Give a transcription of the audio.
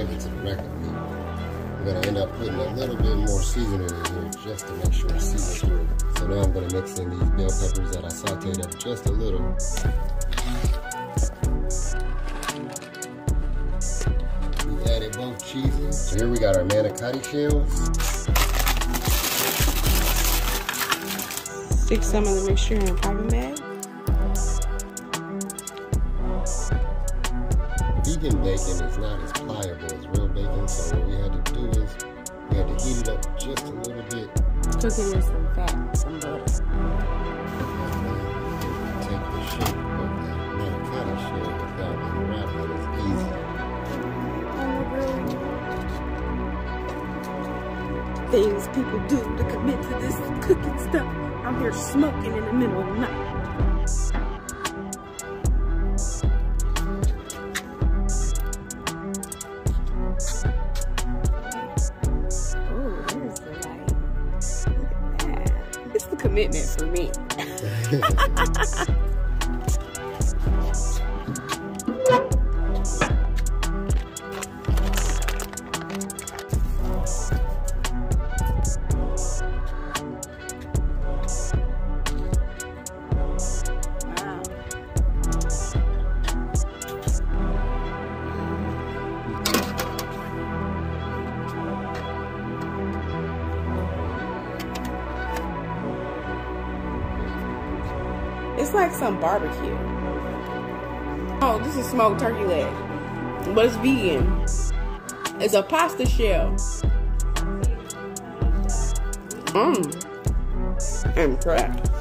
save it to the record meat. We're gonna end up putting a little bit more seasoning in here just to make sure it's seasoned through. So now I'm gonna mix in these bell peppers that I sauteed up just a little. We added both cheeses. So here we got our manicotti shells. Stick some of the mixture in a piping bag. Vegan bacon is not as pliable as real bacon, so what we had to do is we had to heat it up just a little bit. Cook it in some fat, some butter. Take the shape of the manicotti shell without unraveling is easy. Things people do to commit to this cooking stuff. I'm here smoking in the middle of the night. Commitment for me. Wow. It's like some barbecue. Oh, this is smoked turkey leg, but it's vegan. It's a pasta shell. Impressed.